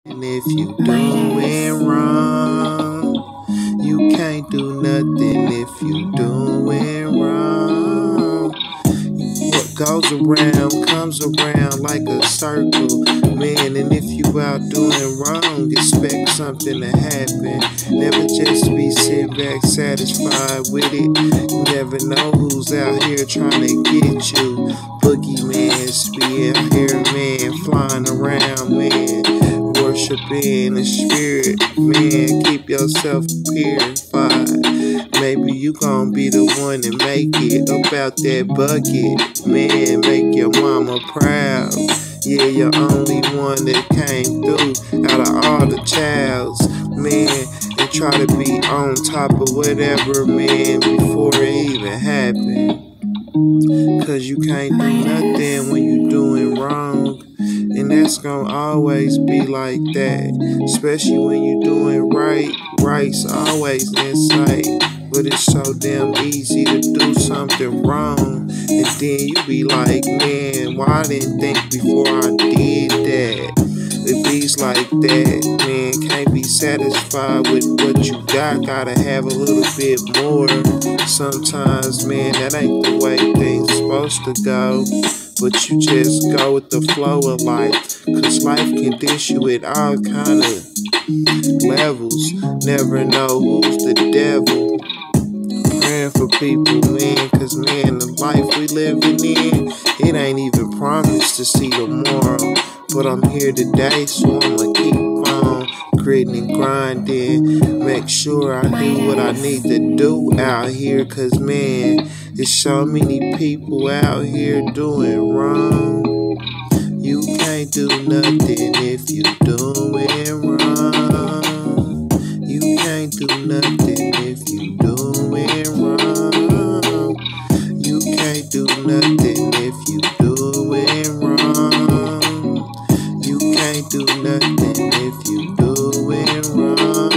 And if you doing wrong, you can't do nothing if you doing wrong. What goes around comes around like a circle, man. And if you out doing wrong, expect something to happen. Never just be sitting back satisfied with it. You never know who's out here trying to get you. Boogeyman's be out here, man, flying around, man. Worshiping the spirit, man. Keep yourself purified. Maybe you gon' be the one to make it about that bucket, man. Make your mama proud. Yeah, you're only one that came through out of all the childs, man. And try to be on top of whatever, man, before it even happened. Cause you can't do nothing when you doing wrong. And that's gonna always be like that. Especially when you doing right. Right's always in sight. But it's so damn easy to do something wrong. And then you be like, man, why I didn't think before I did that? It beats like that, man. Can't be satisfied with what you got. Gotta have a little bit more. Sometimes, man, that ain't the way things supposed to go. But you just go with the flow of life. Cause life can dish you at all kind of levels. Never know who's the devil. Praying for people, man. Cause, man, the life we living in, it ain't even promised to see tomorrow. But I'm here today, so I'ma keep on gritting and grinding. Make sure I do what I need to do out here. Cause, man, there's so many people out here doing wrong. You can't do nothing if you doing wrong. You can't do nothing if you doing wrong. You can't do nothing if you doing wrong. You can't do nothing if you doing wrong.